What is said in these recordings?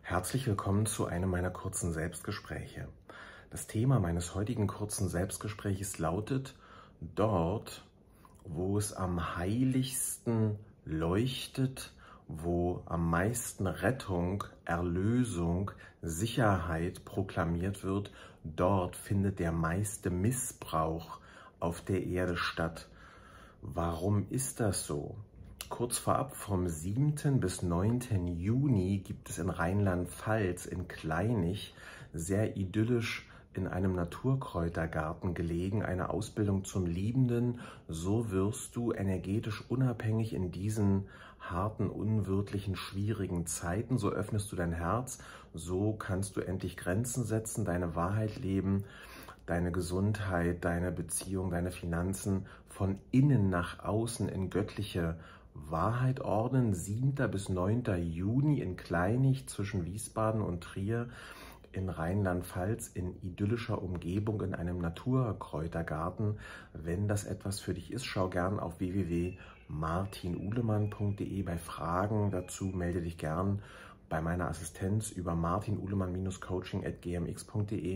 Herzlich willkommen zu einem meiner kurzen Selbstgespräche. Das Thema meines heutigen kurzen Selbstgespräches lautet: Dort, wo es am heiligsten leuchtet, wo am meisten Rettung, Erlösung, Sicherheit proklamiert wird, dort findet der meiste Missbrauch auf der Erde statt. Warum ist das so? Kurz vorab, vom 7. bis 9. Juni gibt es in Rheinland-Pfalz in Kleinig, sehr idyllisch in einem Naturkräutergarten gelegen, eine Ausbildung zum Liebenden. So wirst du energetisch unabhängig in diesen harten, unwirtlichen, schwierigen Zeiten. So öffnest du dein Herz, so kannst du endlich Grenzen setzen, deine Wahrheit leben, deine Gesundheit, deine Beziehung, deine Finanzen von innen nach außen in göttliche Wahrheit ordnen. 7. bis 9. Juni in Kleinig zwischen Wiesbaden und Trier in Rheinland-Pfalz in idyllischer Umgebung in einem Naturkräutergarten. Wenn das etwas für dich ist, schau gern auf www.martinuhlemann.de. Bei Fragen dazu melde dich gern bei meiner Assistenz über martinuhlemann-coaching@gmx.de.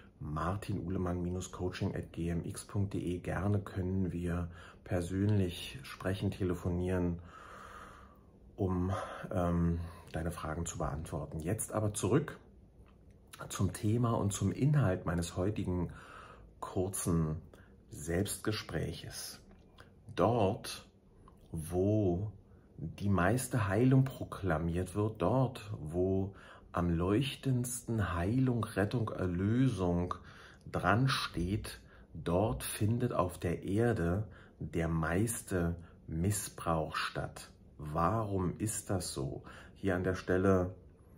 martinuhlemann-coaching@gmx.de. Gerne können wir persönlich sprechen, telefonieren, um deine Fragen zu beantworten. Jetzt aber zurück zum Thema und zum Inhalt meines heutigen kurzen Selbstgespräches. Dort, wo die meiste Heilung proklamiert wird, dort, wo am leuchtendsten Heilung, Rettung, Erlösung dran steht, dort findet auf der Erde der meiste Missbrauch statt. Warum ist das so? Hier an der Stelle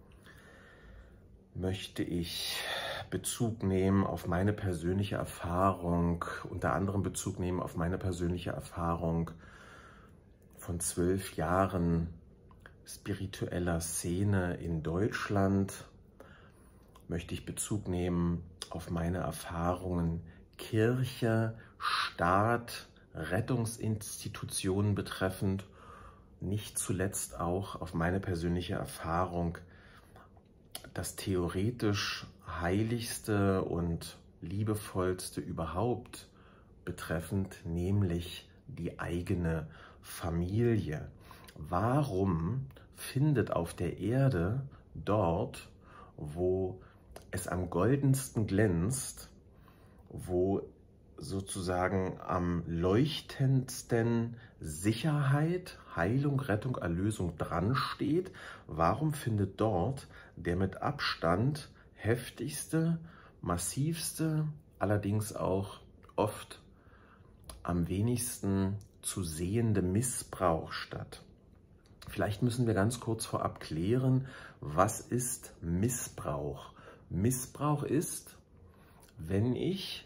möchte ich Bezug nehmen auf meine persönliche Erfahrung, unter anderem Bezug nehmen auf meine persönliche Erfahrung von 12 Jahren spiritueller Szene in Deutschland. Möchte ich Bezug nehmen auf meine Erfahrungen Kirche, Staat, Rettungsinstitutionen betreffend, nicht zuletzt auch auf meine persönliche Erfahrung, das theoretisch heiligste und liebevollste überhaupt betreffend, nämlich die eigene Familie. Warum findet auf der Erde dort, wo es am goldensten glänzt, wo sozusagen am leuchtendsten Sicherheit, Heilung, Rettung, Erlösung dran steht, warum findet dort der mit Abstand heftigste, massivste, allerdings auch oft am wenigsten zu sehende Missbrauch statt? Vielleicht müssen wir ganz kurz vorab klären, was ist Missbrauch? Missbrauch ist, wenn ich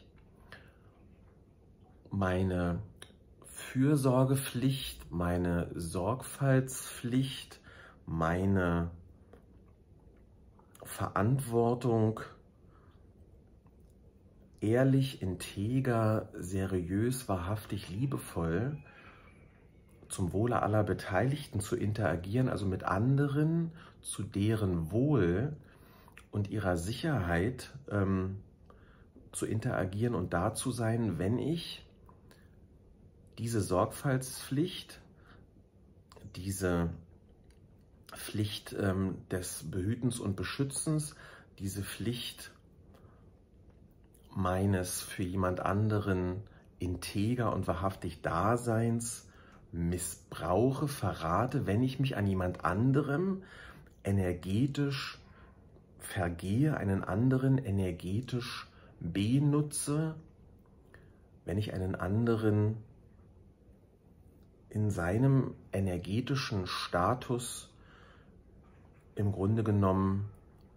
meine Fürsorgepflicht, meine Sorgfaltspflicht, meine Verantwortung ehrlich, integer, seriös, wahrhaftig, liebevoll zum Wohle aller Beteiligten zu interagieren, also mit anderen, zu deren Wohl und ihrer Sicherheit zu interagieren und da zu sein, wenn ich diese Sorgfaltspflicht, diese Pflicht des Behütens und Beschützens, diese Pflicht meines für jemand anderen integer und wahrhaftig Daseins missbrauche, verrate, wenn ich mich an jemand anderem energetisch vergehe, einen anderen energetisch benutze, wenn ich einen anderen in seinem energetischen Status im Grunde genommen,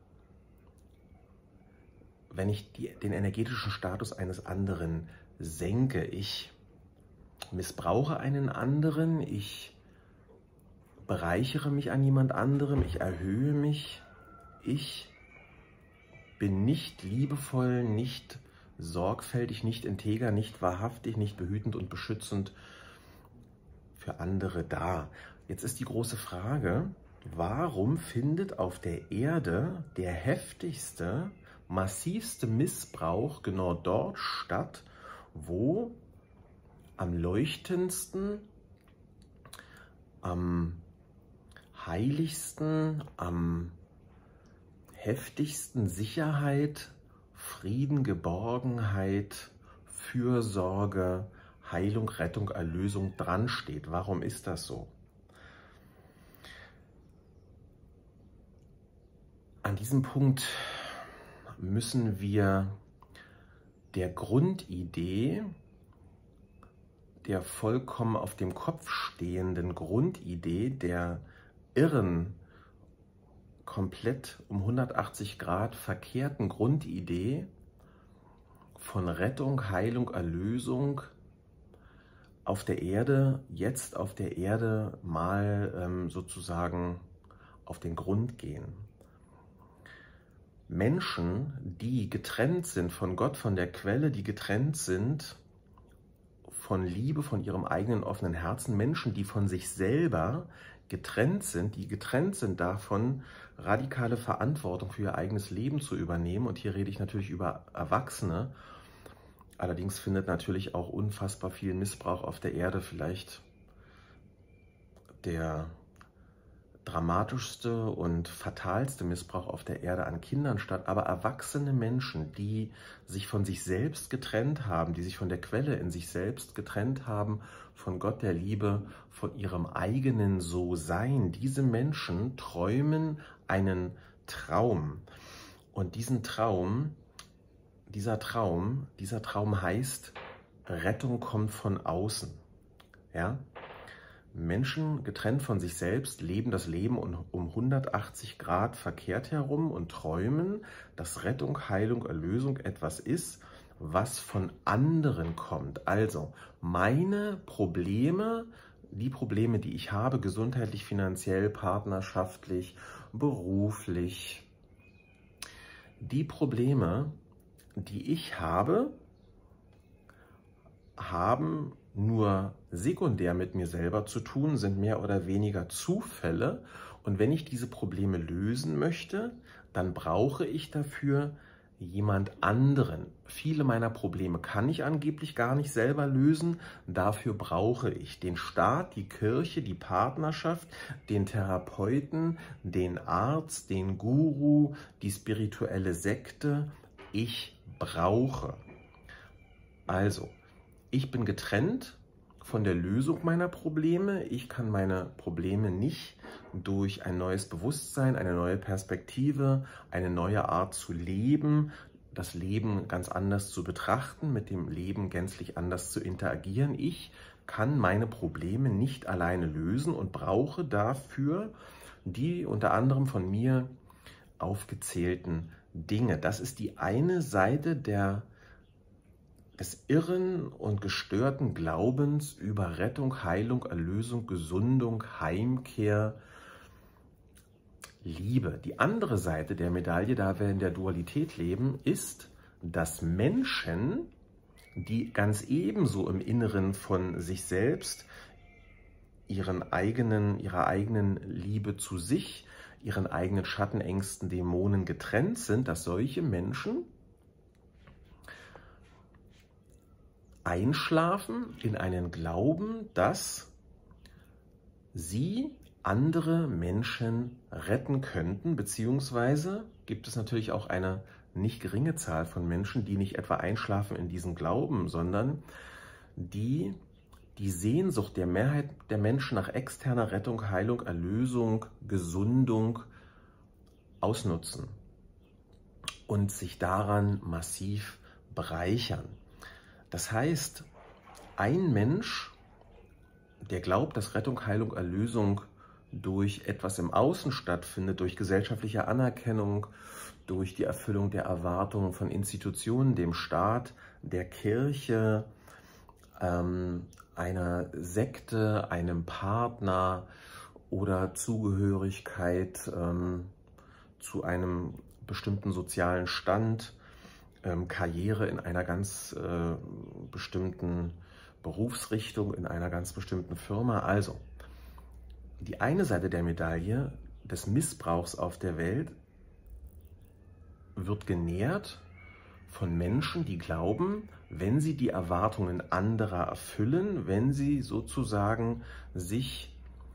wenn ich den energetischen Status eines anderen senke, ich missbrauche einen anderen, ich bereichere mich an jemand anderem, ich erhöhe mich, ich bin nicht liebevoll, nicht sorgfältig, nicht integer, nicht wahrhaftig, nicht behütend und beschützend für andere da. Jetzt ist die große Frage, warum findet auf der Erde der heftigste, massivste Missbrauch genau dort statt, wo am leuchtendsten, am heiligsten, am heftigsten Sicherheit, Frieden, Geborgenheit, Fürsorge, Heilung, Rettung, Erlösung dran steht. Warum ist das so? An diesem Punkt müssen wir der Grundidee, der vollkommen auf dem Kopf stehenden Grundidee, der irren, komplett um 180 Grad verkehrten Grundidee von Rettung, Heilung, Erlösung auf der Erde, jetzt auf der Erde mal sozusagen auf den Grund gehen. Menschen, die getrennt sind von Gott, von der Quelle, die getrennt sind von Liebe, von ihrem eigenen offenen Herzen, Menschen, die von sich selber getrennt sind, die getrennt sind davon, radikale Verantwortung für ihr eigenes Leben zu übernehmen. Und hier rede ich natürlich über Erwachsene. Allerdings findet natürlich auch unfassbar viel Missbrauch auf der Erde, vielleicht der dramatischste und fatalste Missbrauch auf der Erde an Kindern statt, aber erwachsene Menschen, die sich von sich selbst getrennt haben, die sich von der Quelle in sich selbst getrennt haben, von Gott der Liebe, von ihrem eigenen So-Sein, diese Menschen träumen einen Traum. Und dieser Traum heißt, Rettung kommt von außen. Ja? Menschen, getrennt von sich selbst, leben das Leben um 180 Grad verkehrt herum und träumen, dass Rettung, Heilung, Erlösung etwas ist, was von anderen kommt. Also meine Probleme, die Probleme, die ich habe, gesundheitlich, finanziell, partnerschaftlich, beruflich, die Probleme, die ich habe, haben nur sekundär mit mir selber zu tun, sind mehr oder weniger Zufälle. Und wenn ich diese Probleme lösen möchte, dann brauche ich dafür jemand anderen. Viele meiner Probleme kann ich angeblich gar nicht selber lösen. Dafür brauche ich den Staat, die Kirche, die Partnerschaft, den Therapeuten, den Arzt, den Guru, die spirituelle Sekte. Ich brauche. Also, ich bin getrennt von der Lösung meiner Probleme. Ich kann meine Probleme nicht durch ein neues Bewusstsein, eine neue Perspektive, eine neue Art zu leben, das Leben ganz anders zu betrachten, mit dem Leben gänzlich anders zu interagieren. Ich kann meine Probleme nicht alleine lösen und brauche dafür die unter anderem von mir aufgezählten Dinge. Das ist die eine Seite des irren und gestörten Glaubens über Rettung, Heilung, Erlösung, Gesundung, Heimkehr, Liebe. Die andere Seite der Medaille, da wir in der Dualität leben, ist, dass Menschen, die ganz ebenso im Inneren von sich selbst, ihrer eigenen Liebe zu sich, ihren eigenen Schatten, Ängsten, Dämonen getrennt sind, dass solche Menschen einschlafen in einen Glauben, dass sie andere Menschen retten könnten, beziehungsweise gibt es natürlich auch eine nicht geringe Zahl von Menschen, die nicht etwa einschlafen in diesem Glauben, sondern die Sehnsucht der Mehrheit der Menschen nach externer Rettung, Heilung, Erlösung, Gesundung ausnutzen und sich daran massiv bereichern. Das heißt, ein Mensch, der glaubt, dass Rettung, Heilung, Erlösung durch etwas im Außen stattfindet, durch gesellschaftliche Anerkennung, durch die Erfüllung der Erwartungen von Institutionen, dem Staat, der Kirche, einer Sekte, einem Partner oder Zugehörigkeit zu einem bestimmten sozialen Stand, Karriere in einer ganz bestimmten Berufsrichtung, in einer ganz bestimmten Firma. Also, die eine Seite der Medaille, des Missbrauchs auf der Welt wird genährt von Menschen, die glauben, wenn sie die Erwartungen anderer erfüllen, wenn sie sozusagen sich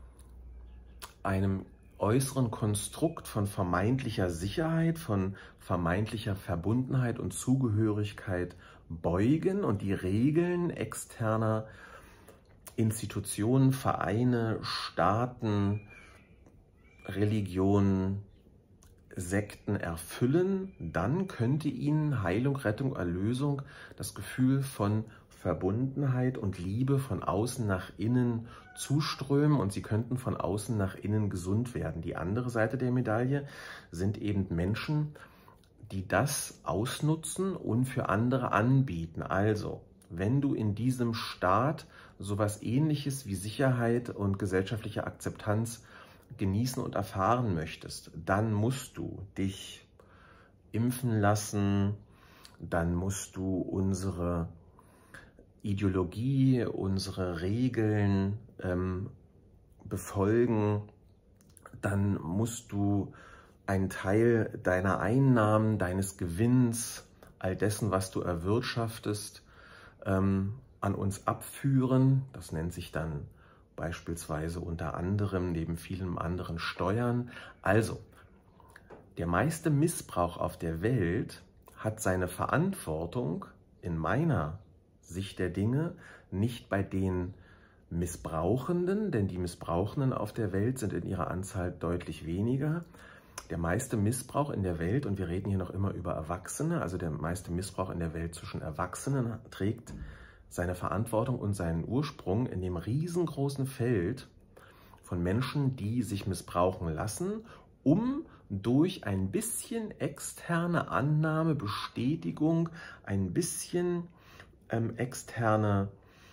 einem äußeren Konstrukt von vermeintlicher Sicherheit, von vermeintlicher Verbundenheit und Zugehörigkeit beugen und die Regeln externer Institutionen, Vereine, Staaten, Religionen, Sekten erfüllen, dann könnte ihnen Heilung, Rettung, Erlösung, das Gefühl von Verbundenheit und Liebe von außen nach innen zuströmen und sie könnten von außen nach innen gesund werden. Die andere Seite der Medaille sind eben Menschen, die das ausnutzen und für andere anbieten. Also, wenn du in diesem Staat sowas Ähnliches wie Sicherheit und gesellschaftliche Akzeptanz genießen und erfahren möchtest, dann musst du dich impfen lassen, dann musst du unsere Ideologie, unsere Regeln befolgen, dann musst du einen Teil deiner Einnahmen, deines Gewinns, all dessen, was du erwirtschaftest, an uns abführen. Das nennt sich dann beispielsweise unter anderem neben vielen anderen Steuern. Also, der meiste Missbrauch auf der Welt hat seine Verantwortung in meiner Sicht der Dinge nicht bei den Missbrauchenden, denn die Missbrauchenden auf der Welt sind in ihrer Anzahl deutlich weniger. Der meiste Missbrauch in der Welt, und wir reden hier noch immer über Erwachsene, also der meiste Missbrauch in der Welt zwischen Erwachsenen trägt seine Verantwortung und seinen Ursprung in dem riesengroßen Feld von Menschen, die sich missbrauchen lassen, um durch ein bisschen externe Annahme, Bestätigung, ein bisschen externe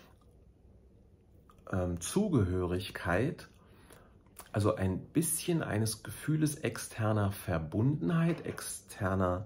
Zugehörigkeit, also ein bisschen eines Gefühles externer Verbundenheit, externen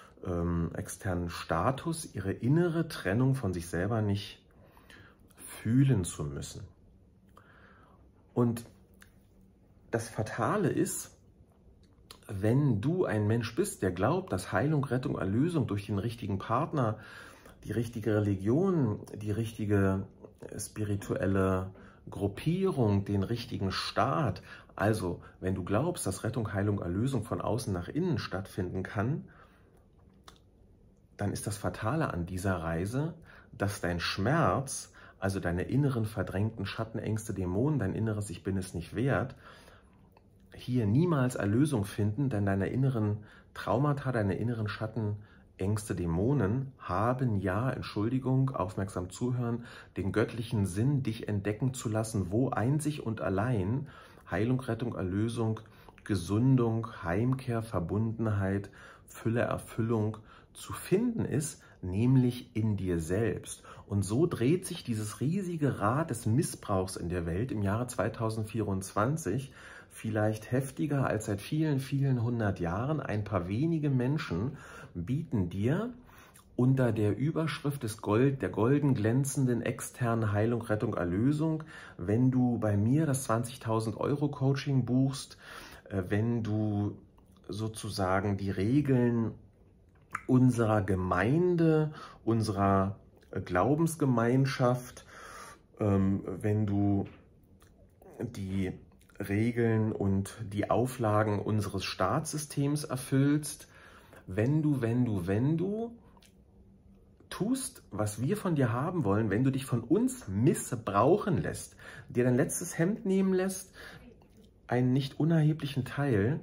Status, ihre innere Trennung von sich selber nicht fühlen zu müssen. Und das Fatale ist, wenn du ein Mensch bist, der glaubt, dass Heilung, Rettung, Erlösung durch den richtigen Partner, die richtige Religion, die richtige spirituelle Gruppierung, den richtigen Staat, also wenn du glaubst, dass Rettung, Heilung, Erlösung von außen nach innen stattfinden kann, dann ist das Fatale an dieser Reise, dass dein Schmerz, also deine inneren verdrängten Schatten, Ängste, Dämonen, dein inneres Ich bin es nicht wert, hier niemals Erlösung finden, denn deine inneren Traumata, deine inneren Schatten, Ängste, Dämonen haben ja, Entschuldigung, aufmerksam zuhören, den göttlichen Sinn, dich entdecken zu lassen, wo einzig und allein Heilung, Rettung, Erlösung, Gesundung, Heimkehr, Verbundenheit, Fülle, Erfüllung zu finden ist, nämlich in dir selbst. Und so dreht sich dieses riesige Rad des Missbrauchs in der Welt im Jahre 2024 vielleicht heftiger als seit vielen, vielen hundert Jahren. Ein paar wenige Menschen bieten dir unter der Überschrift der golden glänzenden externen Heilung, Rettung, Erlösung, wenn du bei mir das 20.000 € Coaching buchst, wenn du sozusagen die Regeln unserer Gemeinde, unserer Glaubensgemeinschaft, wenn du die Regeln und die Auflagen unseres Staatssystems erfüllst, wenn du tust, was wir von dir haben wollen, wenn du dich von uns missbrauchen lässt, dir dein letztes Hemd nehmen lässt, einen nicht unerheblichen Teil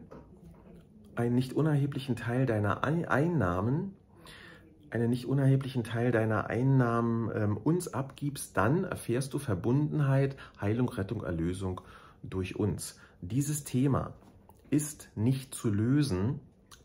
deiner Einnahmen, uns abgibst, dann erfährst du Verbundenheit, Heilung, Rettung, Erlösung durch uns. Dieses Thema ist nicht zu lösen.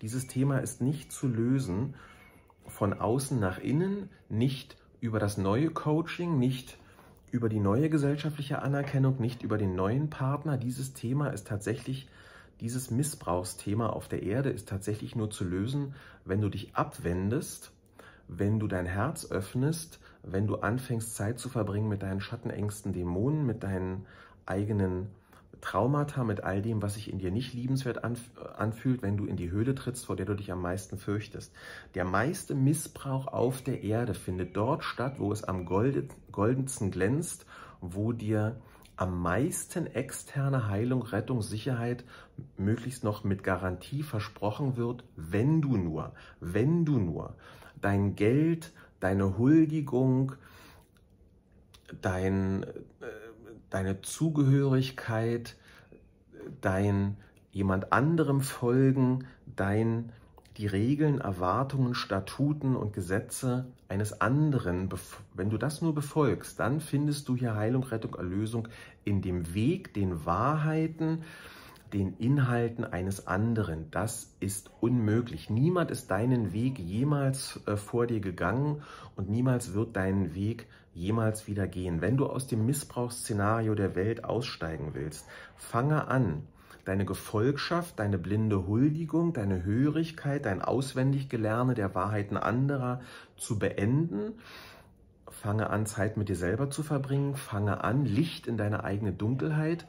Von außen nach innen, nicht über das neue Coaching, nicht über die neue gesellschaftliche Anerkennung, nicht über den neuen Partner. Dieses Missbrauchsthema auf der Erde ist tatsächlich nur zu lösen, wenn du dich abwendest, wenn du dein Herz öffnest, wenn du anfängst, Zeit zu verbringen mit deinen Schattenängsten, Dämonen, mit deinen eigenen Traumata, mit all dem, was sich in dir nicht liebenswert anfühlt, wenn du in die Höhle trittst, vor der du dich am meisten fürchtest. Der meiste Missbrauch auf der Erde findet dort statt, wo es am goldensten glänzt, wo dir am meisten externe Heilung, Rettung, Sicherheit, möglichst noch mit Garantie versprochen wird, wenn du nur dein Geld, deine Huldigung, deine Zugehörigkeit, dein jemand anderem folgen, die Regeln, Erwartungen, Statuten und Gesetze eines anderen, wenn du das nur befolgst, dann findest du hier Heilung, Rettung, Erlösung in dem Weg, den Wahrheiten, den Inhalten eines anderen. Das ist unmöglich. Niemand ist deinen Weg jemals vor dir gegangen und niemals wird deinen Weg jemals wieder gehen. Wenn du aus dem Missbrauchsszenario der Welt aussteigen willst, fange an, deine Gefolgschaft, deine blinde Huldigung, deine Hörigkeit, dein Auswendiggelerne der Wahrheiten anderer zu beenden. Fange an, Zeit mit dir selber zu verbringen. Fange an, Licht in deine eigene Dunkelheit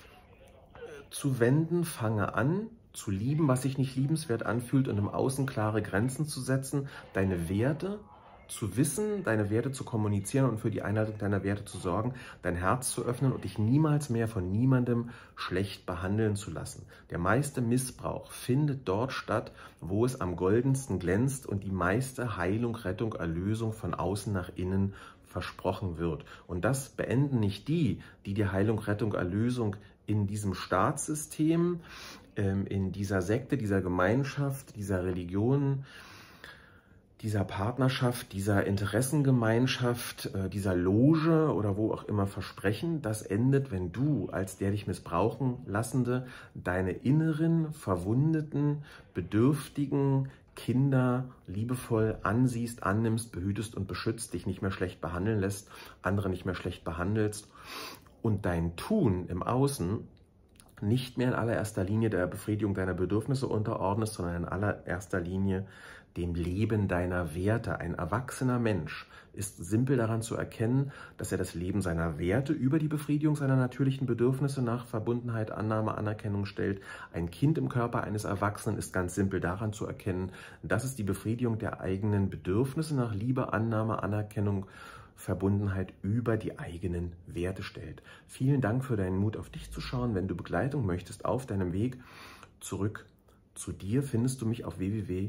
zu wenden. Fange an, zu lieben, was sich nicht liebenswert anfühlt und im Außen klare Grenzen zu setzen. Deine Werte zu wissen, deine Werte zu kommunizieren und für die Einhaltung deiner Werte zu sorgen, dein Herz zu öffnen und dich niemals mehr von niemandem schlecht behandeln zu lassen. Der meiste Missbrauch findet dort statt, wo es am goldensten glänzt und die meiste Heilung, Rettung, Erlösung von außen nach innen versprochen wird. Und das beenden nicht die dir Heilung, Rettung, Erlösung in diesem Staatssystem, in dieser Sekte, dieser Gemeinschaft, dieser Religion, dieser Partnerschaft, dieser Interessengemeinschaft, dieser Loge oder wo auch immer versprechen. Das endet, wenn du als der dich missbrauchen Lassende deine inneren, verwundeten, bedürftigen Kinder liebevoll ansiehst, annimmst, behütest und beschützt, dich nicht mehr schlecht behandeln lässt, andere nicht mehr schlecht behandelst und dein Tun im Außen nicht mehr in allererster Linie der Befriedigung deiner Bedürfnisse unterordnest, sondern in allererster Linie dem Leben deiner Werte. Ein erwachsener Mensch ist simpel daran zu erkennen, dass er das Leben seiner Werte über die Befriedigung seiner natürlichen Bedürfnisse nach Verbundenheit, Annahme, Anerkennung stellt. Ein Kind im Körper eines Erwachsenen ist ganz simpel daran zu erkennen, dass es die Befriedigung der eigenen Bedürfnisse nach Liebe, Annahme, Anerkennung, Verbundenheit über die eigenen Werte stellt. Vielen Dank für deinen Mut, auf dich zu schauen. Wenn du Begleitung möchtest auf deinem Weg zurück zu dir, findest du mich auf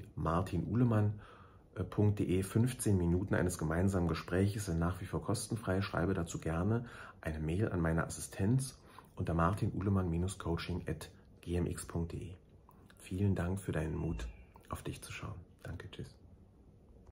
www.martinuhlemann.de. 15 Minuten eines gemeinsamen Gespräches sind nach wie vor kostenfrei. Schreibe dazu gerne eine Mail an meine Assistenz unter martinuhlemann-coaching@gmx.de. Vielen Dank für deinen Mut, auf dich zu schauen.